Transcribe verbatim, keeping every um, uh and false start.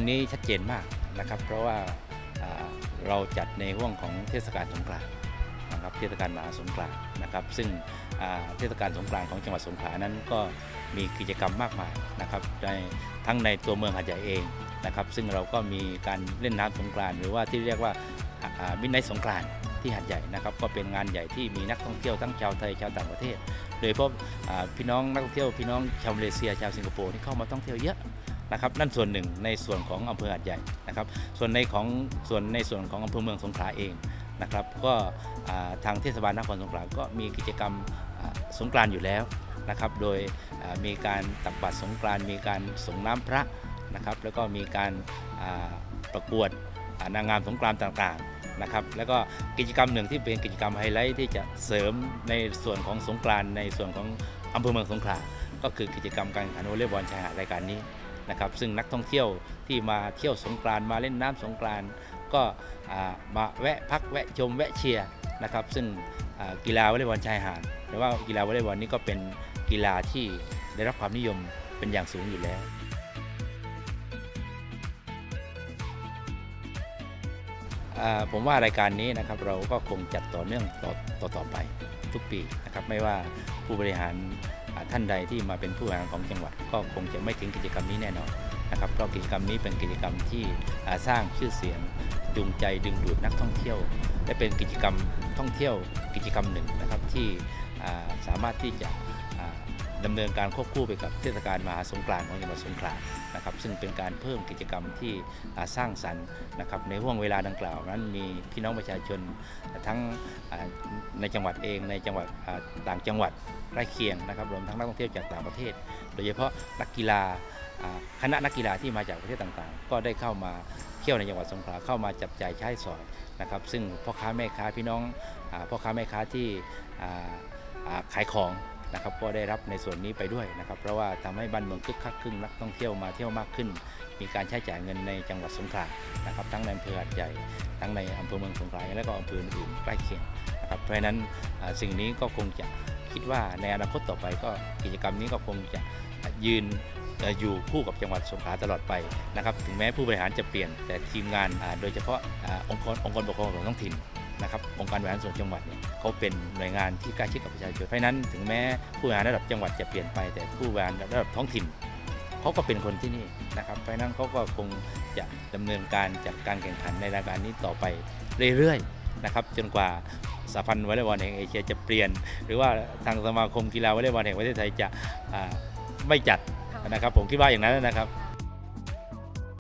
รงนี้ชัดเจนมากนะครับเพราะว่าเราจัดในห่วงของเทศกาลสงกรานต์นะครับเทศกาลมหาสงกรานต์นะครับซึ่งเทศกาลสงกรานต์ของจังหวัดสงขลานั้นก็มีกิจกรรมมากมายนะครับในทั้งในตัวเมืองหาดใหญ่เองนะครับซึ่งเราก็มีการเล่นน้ำสงกรานต์หรือว่าที่เรียกว่ามิดไนท์สงกรานต์ที่หาดใหญ่นะครับก็เป็นงานใหญ่ที่มีนักท่องเที่ยวทั้งชาวไทยชาวต่างประเทศโดยเฉพาะพี่น้องนักท่องเที่ยวพี่น้องชาวมาเลเซียชาวสิงคโปร์ที่เข้ามาท่องเที่ยวเยอะนะครับนั่นส่วนหนึ่งในส่วนของอำเภอหาดใหญ่นะครับส่วนในของส่วนในส่วนของอำเภอเมืองสงขลาเองนะครับก็ทางเทศบาลนครสงขลาก็มีกิจกรรมสงกรานต์อยู่แล้วนะครับโดยมีการตักบาตรสงกรานต์มีการส่งน้ำพระนะครับแล้วก็มีการประกวดนางงามสงกรานต์ต่างๆนะครับแล้วก็กิจกรรมหนึ่งที่เป็นกิจกรรมไฮไลท์ที่จะเสริมในส่วนของสงกรานต์ในส่วนของอำเภอเมืองสงขลาก็คือกิจกรรมการแข่งขันวอลเลย์บอลชายหาดรายการนี้นะครับซึ่งนักท่องเที่ยวที่มาเที่ยวสงกรานต์มาเล่นน้ำสงกรานต์ก็มาแวะพักแวะชมแวะเชียร์นะครับซึ่งกีฬาวอลเลย์บอลชายหาดหรือว่ากีฬาวอลเลย์บอลนี้ก็เป็นกีฬาที่ได้รับความนิยมเป็นอย่างสูงอยู่แล้วผมว่ารายการนี้นะครับเราก็คงจัดต่อเนื่องต่อต่อต่อไปทุกปีนะครับไม่ว่าผู้บริหารท่านใดที่มาเป็นผู้บริหารของจังหวัดก็คงจะไม่ทิ้งกิจกรรมนี้แน่นอนนะครับเพราะกิจกรรมนี้เป็นกิจกรรมที่สร้างชื่อเสียงจูงใจดึงดูดนักท่องเที่ยวและเป็นกิจกรรมท่องเที่ยวกิจกรรมหนึ่งนะครับที่สามารถที่จะดำเนินการควบคู่ไปกับเทศกาลมหาสงกรานต์ของจังหวัดสงขลานะครับซึ่งเป็นการเพิ่มกิจกรรมที่สร้างสรรค์นะครับในห่วงเวลาดังกล่าวนั้นมีพี่น้องประชาชนทั้งในจังหวัดเองในจังหวัดต่างจังหวัดใกล้เคียงนะครับรวมทั้งนักท่องเที่ยวจากต่างประเทศโดยเฉพาะนักกีฬาคณะนักกีฬาที่มาจากประเทศต่างๆก็ได้เข้ามาเที่ยวในจังหวัดสงขลาเข้ามาจับจ่ายใช้สอยนะครับซึ่งพ่อค้าแม่ค้าพี่น้องพ่อค้าแม่ค้าที่ขายของนะครับก็ได้รับในส่วนนี้ไปด้วยนะครับเพราะว่าทำให้บ้านเมืองคึกคักขึ้นนักท่องเที่ยวมาเที่ยวมากขึ้นมีการใช้จ่ายเงินในจังหวัดสงขลานะครับทั้งในอำเภอหาดใหญ่ทั้งในอำเภอเมืองสงขลาและก็อำเภออื่นใกล้เคียงนะครับเพราะฉะนั้นสิ่งนี้ก็คงจะคิดว่าในอนาคตต่อไปก็กิจกรรมนี้ก็คงจะยืนอยู่คู่กับจังหวัดสงขลาตลอดไปนะครับถึงแม้ผู้บริหารจะเปลี่ยนแต่ทีมงานโดยเฉพาะองค์กรองค์กรปกครองส่วนท้องถิ่นนะครับองค์การบริหารส่วนจังหวัดเนี่ยเขาเป็นหน่วยงานที่ใกล้ชิดกับประชาชนเพราะฉะนั้นถึงแม้ผู้บริหารระดับจังหวัดจะเปลี่ยนไปแต่ผู้บริหารระดับท้องถิ่นเขาก็เป็นคนที่นี่นะครับเพราะฉะนั้นเขาก็คงจะดำเนินการจัดการแข่งขันในรายการนี้ต่อไปเรื่อยๆนะครับจนกว่าสหพันธ์วอลเลย์บอลแห่งเอเชียจะเปลี่ยนหรือว่าทางสมาคมกีฬาวอลเลย์บอลแห่งประเทศไทยจะไม่จัดนะครับผมคิดว่าอย่างนั้นนะครับ